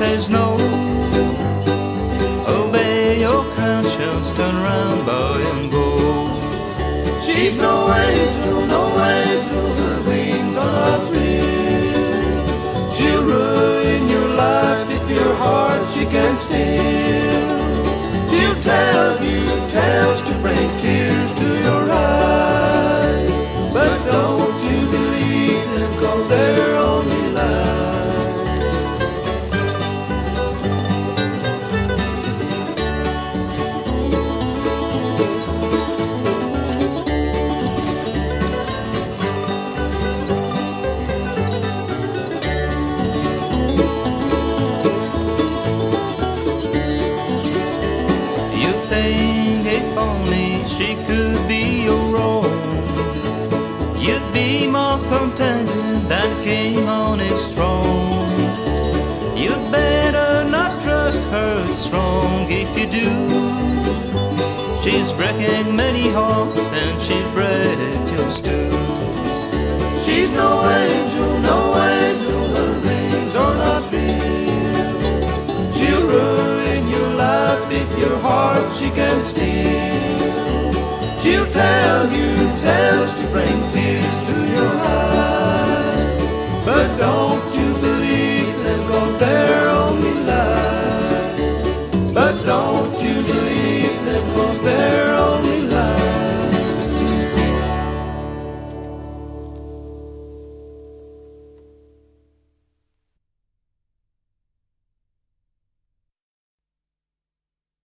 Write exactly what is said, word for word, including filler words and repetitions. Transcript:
says no. Obey your conscience, turn around, boy, and go. She's no angel, no angel, her wings are not real. She'll ruin your life if your heart she can steal. She'll tell you tales to bring tears to your eyes, but don't you believe them, 'cause they're only lies. If only she could be your own, you'd be more contented than king on his throne. You'd better not trust her, it's wrong if you do. She's breaking many hearts and she'd break yours too. She's no angel, no angel, her wings are not real. She'll ruin your life if your heart she can steal. She'll tell you tales